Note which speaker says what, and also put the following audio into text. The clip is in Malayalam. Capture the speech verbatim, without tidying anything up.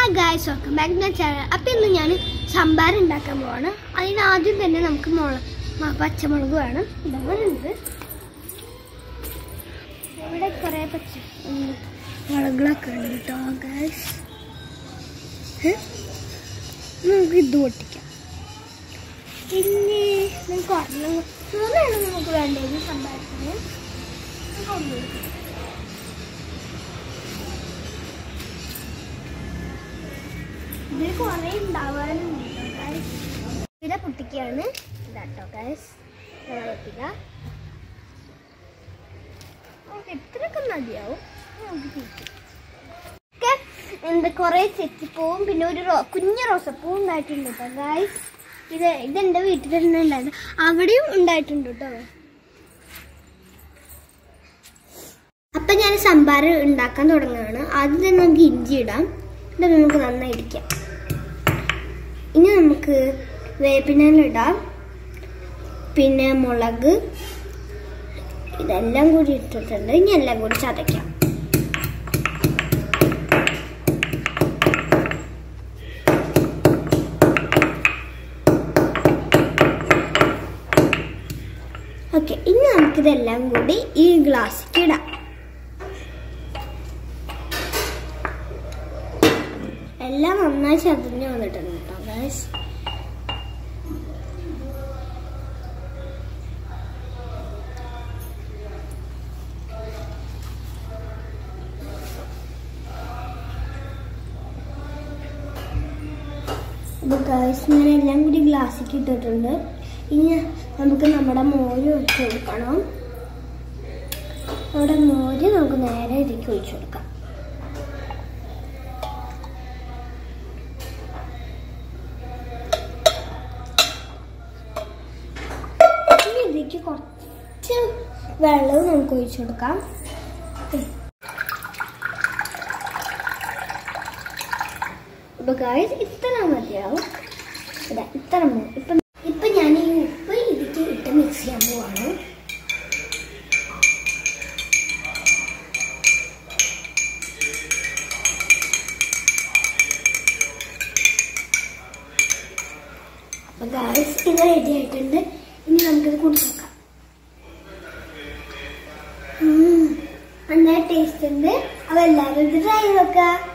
Speaker 1: guys, welcome back to my channel. Now I am sambaram ഉണ്ടാക്കാൻ അതിന് ആദ്യം തന്നെ നമുക്ക് പച്ചമുളക് വേണം. ഇതുണ്ട്. ഇവിടെ കുറേ പച്ച മുളകുകളൊക്കെ ഉണ്ട് കേട്ടോ guys. നമുക്ക് ഇത് പൊട്ടിക്കാം. പിന്നെ നമുക്ക് ഒരെണ്ണം മൂന്നെണ്ണം നമുക്ക് വേണ്ടത് സംഭാരത്തിന്. ഇതിൽ കുറേ ഉണ്ടാവാനുണ്ട് ഗൈസ്. ഇതിനെ പൊട്ടിക്കുകയാണ് ഇതാട്ടോ ഗൈസ്. പൊട്ടിക്കുക. നമുക്ക് ഇത്രയൊക്കെ മതിയാവും. നമുക്ക് തിരിക്കും. ഒക്കെ എന്താ കുറേ ചെത്തിപ്പൂവും പിന്നെ ഒരു കുഞ്ഞു റോസപ്പൂവും ഉണ്ടായിട്ടുണ്ട് കേട്ടോ ഗൈസ്. ഇത് ഇതെൻ്റെ വീട്ടിൽ തന്നെ ഉണ്ടായിരുന്നു. അവിടെയും ഉണ്ടായിട്ടുണ്ട് കേട്ടോ. അപ്പം ഞാൻ സംഭാരം ഉണ്ടാക്കാൻ തുടങ്ങുകയാണ്. ആദ്യം തന്നെ നമുക്ക് ഇഞ്ചി ഇടാം. ഇത് നമുക്ക് നന്നായി ഇടിക്കാം. ഇനി നമുക്ക് വേപ്പിനിടാം, പിന്നെ മുളക്, ഇതെല്ലാം കൂടി ഇട്ടിട്ടുണ്ട്. ഇനി എല്ലാം കൂടി ചതയ്ക്കാം. ഓക്കെ, ഇനി നമുക്കിതെല്ലാം കൂടി ഈ ഗ്ലാസ്സിലേക്ക് ഇടാം. എല്ലാം നന്നായി ചതഞ്ഞ് വന്നിട്ടുണ്ട് കേട്ടോ ഗൈസ്. അപ്പോൾ ഗൈസ് ഞാൻ എല്ലാം കൂടി ഗ്ലാസ്സിലേക്ക് ഇട്ടിട്ടുണ്ട്. ഇനി നമുക്ക് നമ്മുടെ മോര് ഒഴിച്ച് കൊടുക്കണം. നമ്മുടെ മോര് നമുക്ക് നേരെ ഇതിലേക്ക് ഒഴിച്ചു കൊടുക്കാം. ഇതിലേക്ക് കുറച്ച് വെള്ളം നമുക്ക് ഒഴിച്ചു കൊടുക്കാം. അപ്പോൾ ഗൈസ് ഇത്ര മതിയാവും. ഇതാ ഇത്ര ഇപ്പം ഇപ്പം ഞാൻ ഈ ഉപ്പ് ഇതിലേക്ക് ഇട്ട് മിക്സ് ചെയ്യാൻ പോവാണ്. അപ്പോൾ ഗൈസ് ഇത് റെഡി ആയിട്ടുണ്ട്. ഇനി നമുക്കിത് കുടിച്ച് നോക്കാം. നല്ല ടേസ്റ്റ് ഉണ്ട്. അപ്പോൾ എല്ലാവരും ഇത് ട്രൈ ചെയ്ത് നോക്കാം.